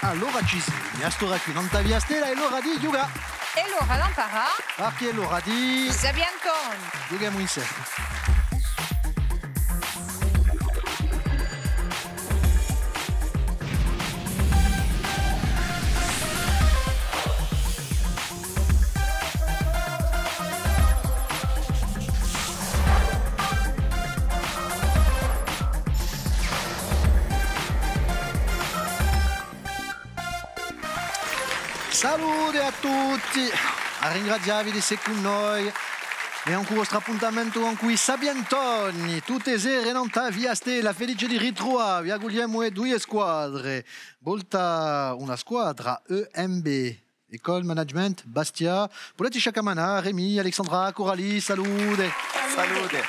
Allora ci sei, a sto qui non t'avvia stella e l'ora di Giuga. E l'ora l'imparà. Ah, che è l'ora di... Sabianton. Giochiamo insieme. Salute a tutti, a ringraziarvi di essere con noi e anche il vostro appuntamento con qui Sabiantoni, tutte le sere non ta via stella, felice di ritrovarvi, auguriamo due squadre, volta una squadra EMB, École Management Bastia, Poletti Chacamana, Rémi, Alexandra, Coralie, salute. Salute.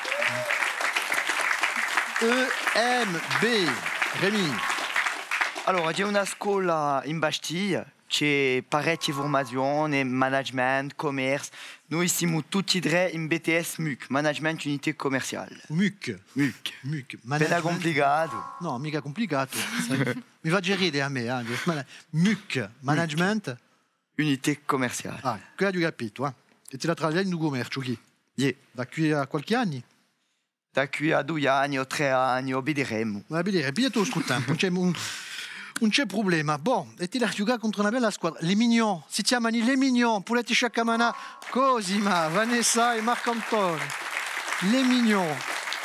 EMB, Rémi. Allora, c'è una scuola in Bastia. C'è parecchie formazioni, management, commerce. Noi siamo tutti e tre in BTS MUC, Management Unité Commerciale. MUC. MUC. MUC. È complicato. No, mica complicato. Mi fa gerire a me. MUC, Management Unité Commerciale. Ah, che hai capito, eh? E ti la traduci in commercio, chi? Yeah. Da qui a qualche anno? Da qui a 2 anni o 3 anni, vedremo. Va bene, pigliato lo tempo, non c'è problema. Bon, e ti la giocare contro una bella squadra. Les Mignons, si chiamano Les Mignons, Poletti Chacamana, Cosima, Vanessa e Marc-Antoine. Les Mignons.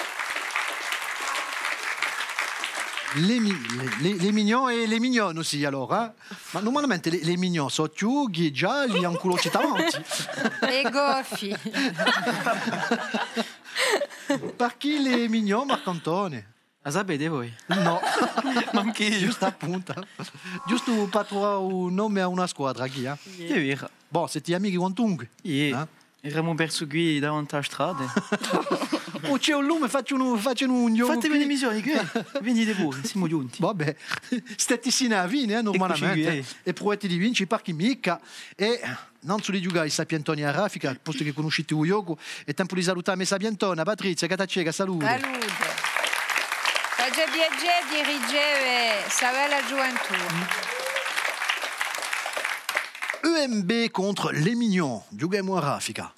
Les Mignons e les Mignonnes aussi, allora. Ma normalmente les Mignons sono chiughi, gialli, un culo davanti. E goffi. Per chi les Mignons, Marc-Antoine? La sapete voi? No, Anch'io. giusto appunto. Giusto per trovare un nome a una squadra, chi? È vero. Bon, siete amici quantunque? Eravamo perso qui davanti alla strada. Oh, c'è un lume, faccio un gioco. Fate bene missioni, venite pure, siamo giunti. Vabbè, stati sinavini, normalmente. E provate di vincere, parchi mica. E non solo di giocare, Sabiantoni a Raffica, posto che conoscete il gioco, è tempo di salutare Sabiantona, Patrizia, Catacega, salute. Salute. Oggi piacere di ricevere Savella Gioventù. EMB contre Les Mignons, giochiamo a Raffica.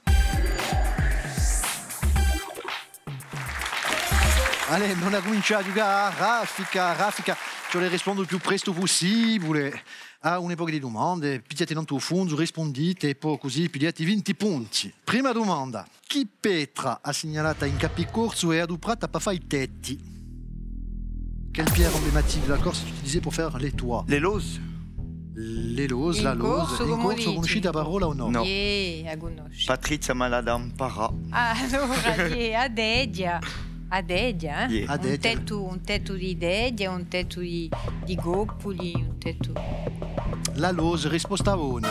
Allez, on a cominciato a giocare a Raffica, je le rispondo il più presto possibile a un'epoca di domande, pigliate tanto a fondo, rispondite e poi così pigliate 20 punti. Prima domanda, chi Petra ha segnalato in capicorso e adoperata per fare i tetti? Quelle pierre emblématique de la Corse est utilisée pour faire les toits? Les loses. Les loses, la lose. In corso conoscete la parola o no? No. A conosci. Patrizia Malada impara. Allora, a Dedia. A Dedia, eh? Yeah. Un tetto di Dedia, un tetto di goppoli, un tetto... La lose, risposta una.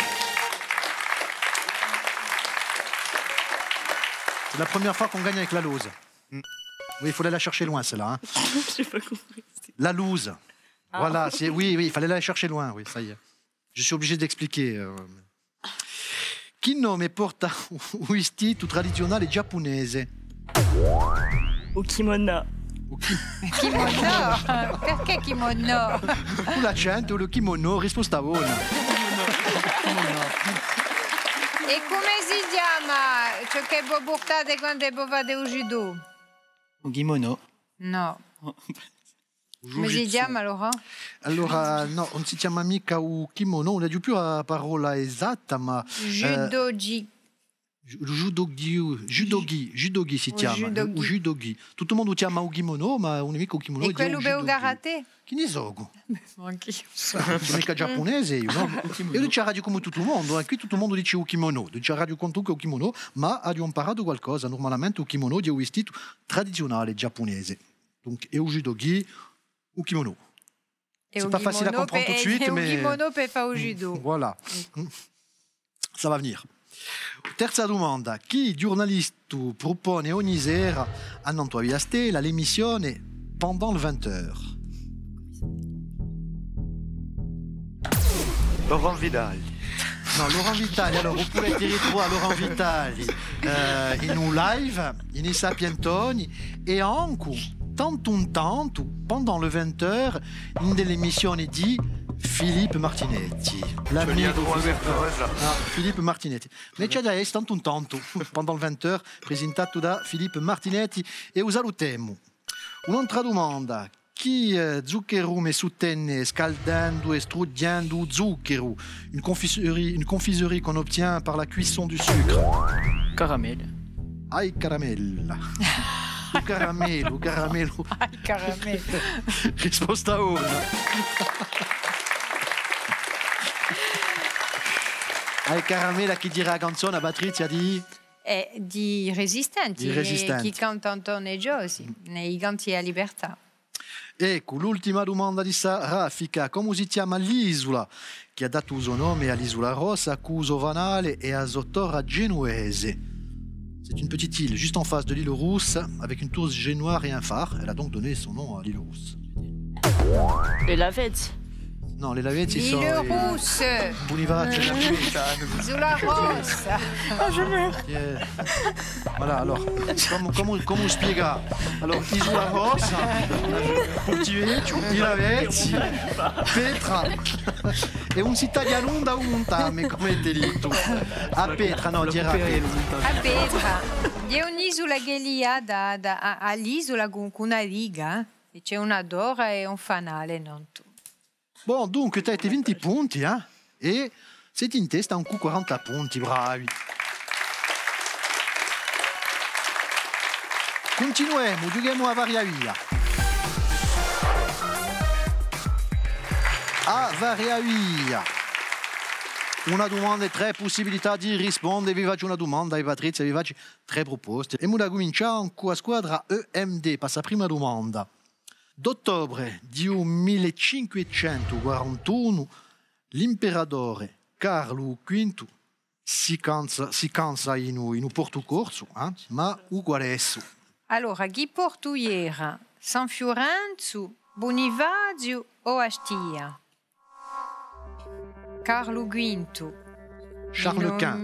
C'est la première fois qu'on gagne avec la lose. Oui, il fallait la chercher loin, celle-là. Hein. J'ai pas compris. La loose. Ah. Voilà, oui, il fallait la chercher loin, oui, ça y est. Je suis obligé d'expliquer. Chi nome porta un vestito tradizionale giapponese? O kimono. Kimono? Perché kimono? O l'accento o il kimono, risposta buona. E come si chiama ciò che voi portate quando voi fate il judo? Un kimono. No. Come si chiama allora? Allora, no, non si chiama mica un kimono, non è più la parola esatta, ma... Judogi. Judogi si chiama. Judogi. Tutto il mondo chiama un kimono, ma un nemico kimono. E quello per karate? Chi ne so? Anch'io. Sono mica giapponese, io, no? Io dico a radio come tutto il mondo, qui tutto il mondo dice un kimono, dice a radio quantunque un kimono, ma ha imparato qualcosa. Normalmente un kimono è un vestito tradizionale giapponese. Donc, e un judogi, un kimono. C'est pas facile à comprendre tout de suite, mais... un kimono per fare il judo. Voilà. Ça va venir. Terza domanda. Chi giornalista propone ogni sera a Non tua via stella l'emissione Pendant le 20h? Laurent Vidal. No, Laurent Vitali, allora, oppure ti ritrovi a Laurent Vitali in un live, in Sabiantoni, e anche, tanto, pendant le 20h, in delle emissioni di Filippo Martinetti. L'amico Filippo Martinetti. Ne c'è già tanto un tanto, pendant le 20h, presentato da Filippo Martinetti e usalutiamo. Un'altra domanda. Chi zucchero mi sottenne scaldando e struggendo zucchero? Une confiserie qu'on obtient par la cuisson du sucre. Caramel. Ai caramella. Caramello, caramello. Ai caramello. Risposta 1. Ai caramella, chi dirà la canzone a Patrizia di? Di Resistenti, Di Resistenti. Chi canta Antonio Giosi, nei Canti a Libertà. Ecco, l'ultima domanda di Raffica. Come si chiama l'isola che ha dato il suo nome all'isola Rossa, a Cuso Vanale et à Zotora Genuese? C'est une petite île juste en face de l'île Rousse, avec une tour génoire et un phare. Elle a donc donné son nom à l'île Rousse. Les Lavettes. Non, les Lavetti sont... L'île Rousse, Bonivace. Isola Rossa. Voilà, alors, come spiega? Allora, Isola Rossa, Pontivecchio, i Lavetti, Petra, e un cittadino da un montame, come te detto. A Petra, no, dirà A Petra. C'è un'isola che lì all'isola con una riga, e c'è una dora e un fanale, non tu. Bon, dunque, tu hai 20 punti, e sei in testa un 40 punti, bravi. Continuiamo, giochiamo a varia via. A varia via. Una domanda e 3 possibilità di rispondere. Vi faccio una domanda e Patrizia vi faccio 3 proposte. E ora cominciamo con la squadra EMD. Passa la prima domanda. D'ottobre di 1541 l'imperatore Carlo V si cansa in un porto corso, ma uguale esso. Allora, chi portuiera? San Fiorenzo, Bonifacio o Astia? Carlo V. Charles Quint.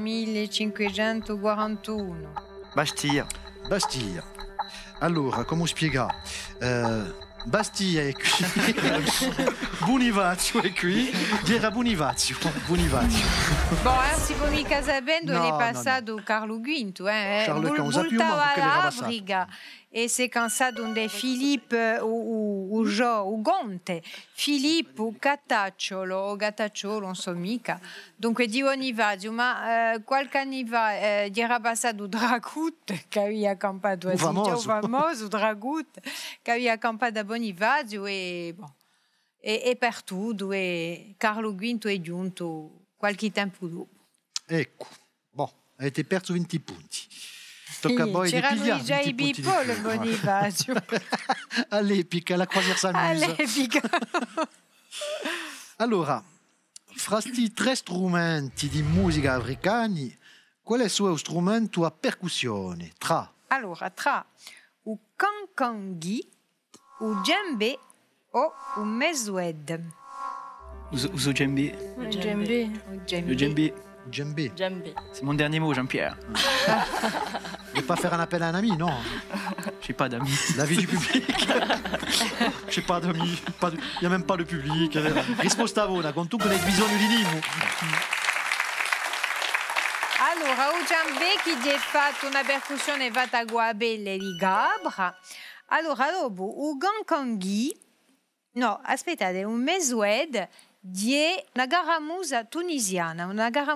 1541. Bastiglia. Bastiglia. Allora, come spiega? Bastiglia è qui, Bonifacio è qui, era Bonifacio. Bon, si può mica sapendo No, è no, passato Carlo V, Charles Quint, usa più, ma voltava che era l'Africa e si è cansato di Filippo o Gonte, Filippo Gattacciolo o Gattacciolo, non so mica. Dunque di Bonifacio, ma qualche anno fa era passato Dragut, che aveva accampato a famoso Dragut, che aveva accampato a Bonifacio e bon. E per tutto, e Carlo V è giunto qualche tempo dopo. Ecco, bon, avete perso 20 punti. Tocca a voi di C'erano pigliare già 20 i punti di Bipol, più. Bonifacio. All'epica, la croisière s'amuse. All'epica. Allora, fra sti 3 strumenti di musica africani, qual è il suo strumento a percussione? Allora, tra il cancangi, il djembé o il mesued. Ouzo djembé. Il djembé. Le djembé. Djembé. Djembé. C'est mon dernier mot, Jean-Pierre. Ne pas faire un appel à un ami, non. J'ai pas d'amis. La vie du public. J'ai pas d'amis. Il n'y a même pas de public. Risposta buona, con tu che hai bisogno di Nimo. Allora, il djembé che gli ha fatto una percussione fatta a guabelle di Gabra. Allora, dopo, il cancangi, no, aspettate, un mesued di una garamusa tunisiana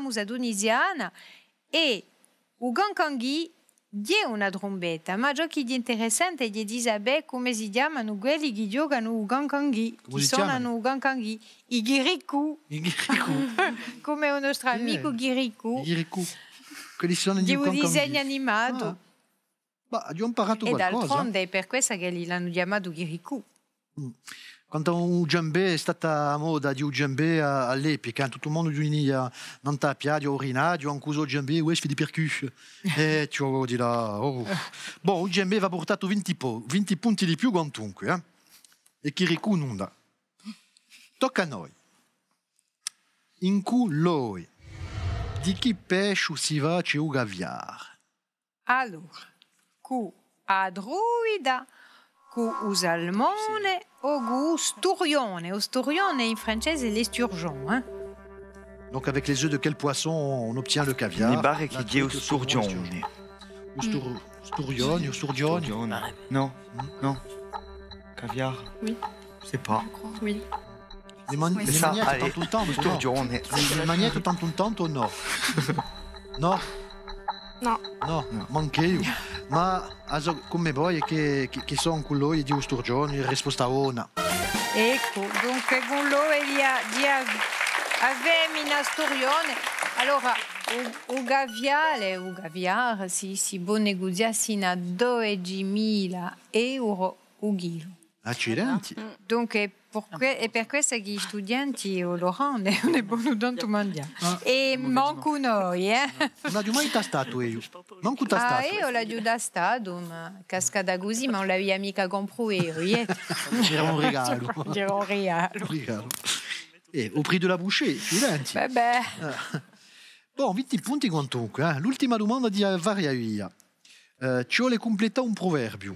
e il cancangi di una trombetta. Ma ciò che è interessante è di sapere come si chiamano quelli che giocano il cancangi, Come che si chiamano? suonano il cancangi, i ghiriku, I Ghiriku. come il nostro amico ghiriku, I Ghiriku. Quelli sono di di un Cancangi. disegno animato. Ah. Ma abbiamo imparato E qualcosa. d'altronde è per questo che l'hanno chiamato ghiriku. Quando un djembé è stata a moda di un djembé all'epoca, tutto il mondo giunia non tapia, di orinadio, un cuso djembé, ouais, je fais des percus. E ti ho di là. Oh. Bon, un djembé va portato 20 punti di più quantunque, e Kirikou non dà. Tocca a noi. In culoi, di chi pesce si va c'è un gaviar? Allora, cu a druida, o salmone o sturrione. O sturrione in francese è l'esturgeon. Hein? Donc avec les œufs de quel poisson on obtient le caviar? Mi pare La che dia o truite sturgione. Sturgione o sturgione? Non, non. Caviar? Oui. Je sais pas. Oui. Les Ça, magnettes allez, tout le temps, mais non. sturgione. Les magnettes tout le temps o no? No? No. No, manche io. Ma come voi che sono quello di sturgione, risposta ona. Ecco, dunque con lo avemina sturrione. Allora, o gaviar si buon negoziassi a 12.000 euro o chilo. Accidenti. Dunque, è per questo che gli studenti lo rendono un buon tanto mangiare. E manco noi, Non ho mai tastato io. Non ho Ah, tastato. io l'ho già tastato, ma cascata così, ma non l'avevo mica comprato io. Era un regalo. Era un regalo. Regalo. Au prix de la bouchée, accidenti. Vabbè. Bon, 20 punti quantunque. L'ultima domanda di Variavia. Ci vuole completare un proverbio.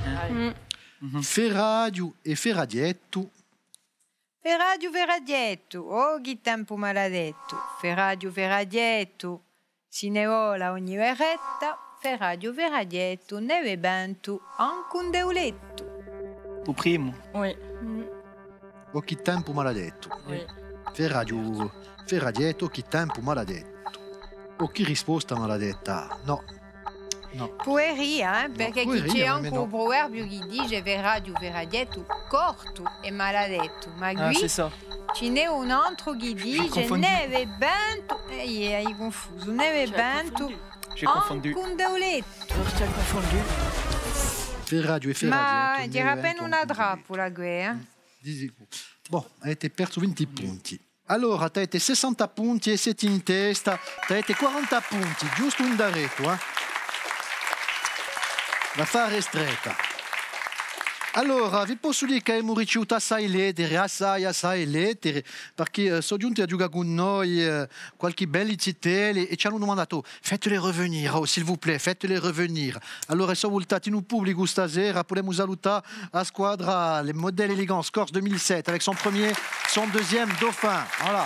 Ferradio e ferradietto. Ferradietto, oh che tempo maledetto. Ferradietto, si ne vola ogni verretta. Ferradietto, neve bento, anche un deuletto. O primo. Oui. O che tempo maledetto. Oui. Ferradietto, che tempo maledetto. O che risposta maledetta. No. Pueria, perché pueria, c'è ma anche no. un proverbio che dice verradietto, corto e maledetto. Ma Ah, qui c'est ça. ce n'è un altro che dice confondu. neve bento. Hai confuso. Neve bento, J'ai confondu. anche un deuletto. Tu as confondu. Ferradio e Ma ferradietto. dirà appena una trappola, guerra. Bon, avete perso 20 punti. Allora, avete 60 punti e siete in testa. Avete 40 punti, giusto un daretto. L'affare è stretta. Allora, vi posso dire che abbiamo ricevuto assai lettere, perché sono giunti a giocare con noi qualche belle cittelle e ci hanno domandato faites-les revenir, oh, s'il vous plaît, faites-les revenir. Allora, siamo voltati in pubblico stasera, possiamo salutare la squadra, les modèles élégants, Corse 2007, avec son premier, son deuxième dauphin. Voilà.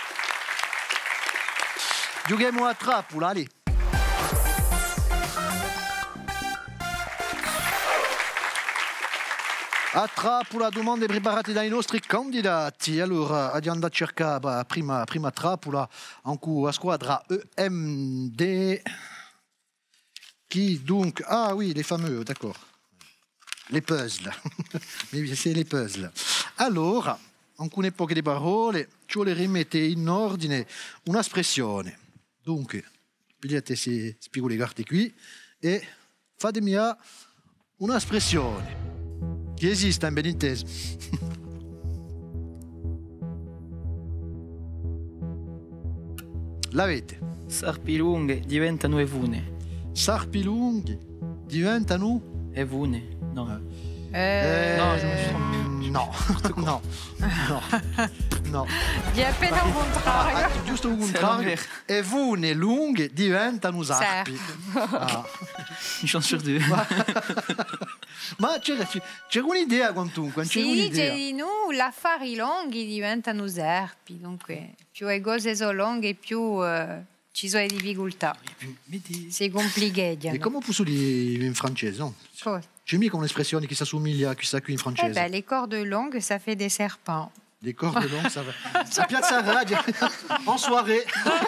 Giochiamo a trappola, allez. A trappola, domande preparate dai nostri candidati. Allora, andiamo a cercare prima trappola anche la squadra EMD. Qui donc... Ah oui, les fameux, d'accord. Les puzzles. Mais c'est les puzzles. Allora, alcune poche parole, ci vuole rimettere in ordine un'espressione. Dunque, pigliate se spiego le carte qui e fatemi un'espressione. Che esista in beninteso. L'avete. Sarpi lunghe diventano evune. Sarpi lunghi diventano... Evune? No. No, je me suis trompé. No. Di appena un contrario. Giusto un contrario. E vune lunghe diventano sarpi. Une chance sur deux. Ma c'era un'idea quantunque, c'era Si dice un'idea. di noi, affari lunghi diventano serpi, dunque più le cose sono lunghe più ci sono le difficoltà. Si complica. E come posso dire in francese? No? Cosa? C'è mica un'espressione che si assomiglia a questa qui in Eh francese. ben, les cordes longues, ça fait des serpents. Des cordes longues, ça va. Ça Piazza Radio, en soirée.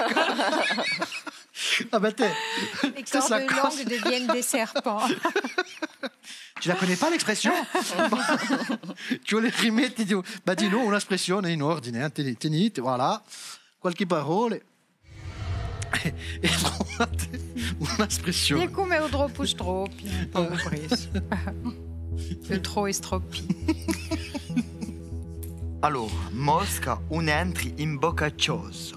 Ah ben te, Les c'est ça, cordes longues deviennent des serpents. tu la connais pas l'expression? Tu vuoi rimetti, bah dis nous un'espressione in ordine, tenite, voilà, qualche parole. E trovate E un'espressione. come o troppo stroppi, un po' preso. Il tro e stroppi. Allora, Mosca un entri in boccaccioso.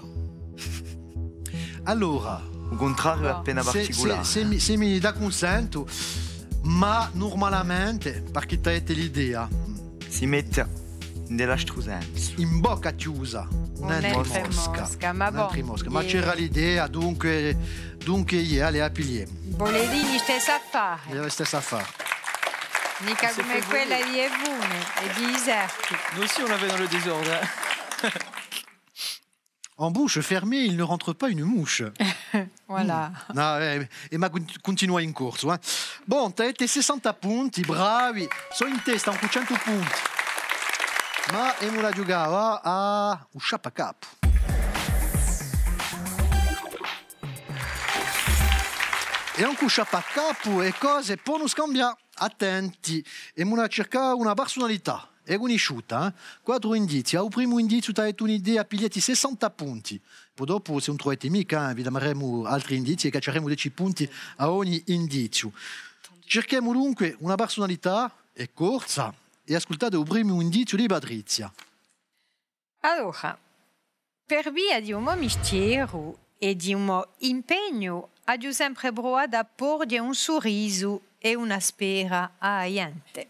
Allora, Un contrario è appena particolare. se mi dà consento, ma normalmente, perché ti avete l'idea, Si mette nella strusenza. in bocca chiusa, Un entri Mosca, ma bon. Ma c'era l'idea, dunque allez, a pilier. Volevi stessa affare. È la stessa affare. Mica s'est come fait quella voler. di Evune e di Iserti. Nous aussi, on avait dans le désordre. Hein. En bouche fermée, il ne rentre pas une mouche. Voilà. No, ma continua in corso. Bon, tu avete 60 punti, bravi. Sono in testa con 100 punti. Ma Emula giocava a un sciapacapo. E anche un sciapacapo e cose possono scambiare. Attenti. Emula cerca una personalità. È conosciuta. 4 indizi. Al primo indizio tu hai un'idea, pigliati 60 punti. Poi dopo, se non trovate mica, vi daremo altri indizi e cacceremo 10 punti a ogni indizio. Cerchiamo dunque una personalità, è corsa, e ascoltate il primo indizio di Patrizia. Allora, per via di un mo' mistero e di un mo' impegno, ho sempre provato a porgli un sorriso e una spera a gente.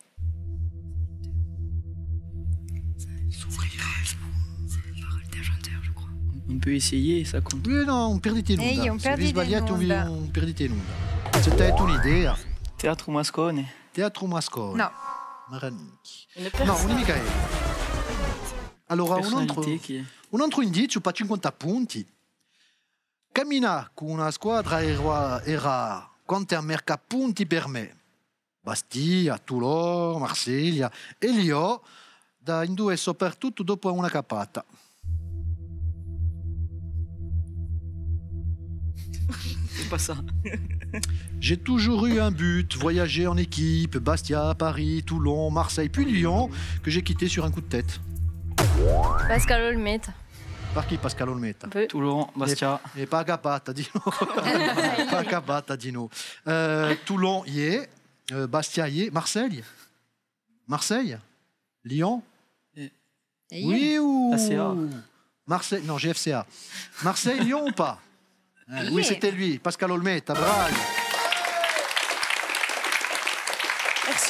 On peut essayer, ça compte. No, un perdite in onda. Ehi, un Se vi perdite sbagliate, in onda. un perdite in onda. Se avete un'idea, Teatro Mascone. teatro mascone. No, Marannicchi. Une No, personne. un Michele. Allora, Personnalité qui est... un altro indizio per 50 punti. Cammina con una squadra era quanti merca punti per me. Bastia, Toulon, Marsiglia e Lyon, da in due soprattutto dopo una cappata. C'est pas ça. J'ai toujours eu un but, voyager en équipe, Bastia, Paris, Toulon, Marseille, puis Lyon, que j'ai quitté sur un coup de tête. Pascal Olmeta. Par qui Pascal Olmeta? Toulon, Bastia. Et pas Capata, dis-nous. Pas Capata, dis-nous. Toulon, y est. Bastia, y est. Marseille? Marseille? Lyon? Oui ou... ACA. Marseille, non, GFCA. Marseille, Lyon ou pas? Oui, Yeah. c'était lui, Pascal Olmeta, bravo. Merci.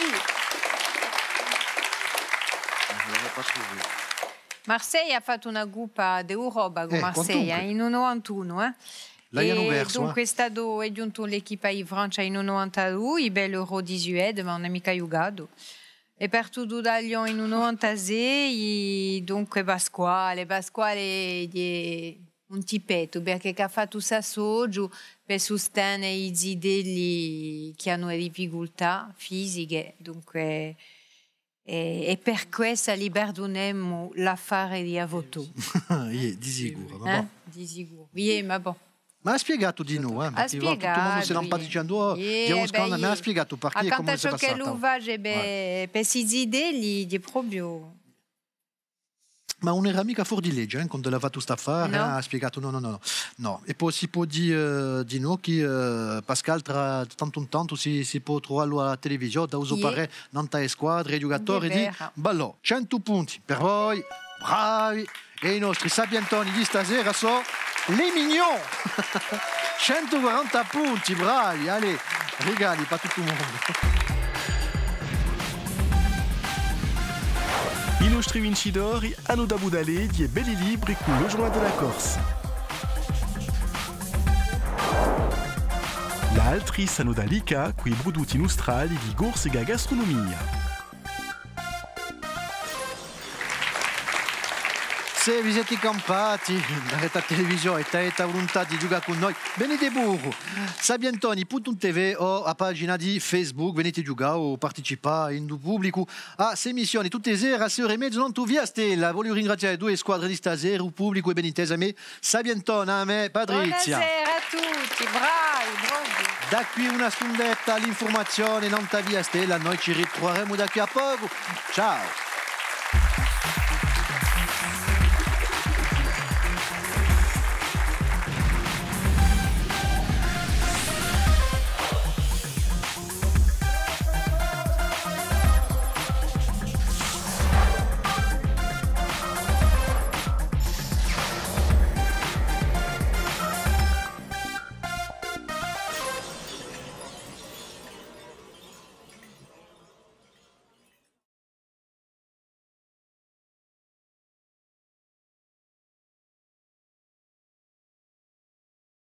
Marseille ha fatto una Coppa d'Europa con Marseille quantunque. in 91. L'hanno E perso. dunque è giunto l'equipa in Francia in 92, bel Euro 18, ma non è mica giocato. E per tutto da Lyon in 96, dunque Pasquale è un tipetto perché ha fatto Sassoggio per sostenere i zidelli che hanno difficoltà fisiche, dunque e per questo gli perdoniamo l'affare di Avotò. Di sicuro, ma boh. Di sicuro. Ma boh. Ma ha spiegato di noi, Ha perché tutto il mondo se non sta dicendo Diamo scandalo, ma ha spiegato perché e come si è ciò che passata. lui va per questi zidelli è proprio... Ma non era mica fuori di legge, quando l'ha fatto sta affare, No. ha spiegato no. E poi si può dire di noi che Pascal tra tanto in tanto si può trovare alla televisione, da uso pare nante squadre, i giocatori di Vera. Ballò. 100 punti per voi, bravi, e i nostri sapientoni di stasera sono les mignons. 140 punti, bravi, allez, regali per tutto il mondo. I nostri vincitori hanno da budale di belli libri con lo journal de la Corse. Gli altri hanno da Lica con i prodotti nostrali di Gorsica Gastronomia. Se vi siete campati da rete televisione e avete volontà di giocare con noi, venite burro. Sabiantoni.tv o a pagina di Facebook, venite giocare o partecipare in pubblico a queste emissioni tutte le sere a 6:30 non tu via stella. Voglio ringraziare due squadre di stasera, il pubblico e benitese a me, Sabiantoni, a me, Patrizia. Buonasera a tutti, bravi. Da qui una stundetta all'informazione, non ta via stella, noi ci ritroveremo da qui a poco. Ciao!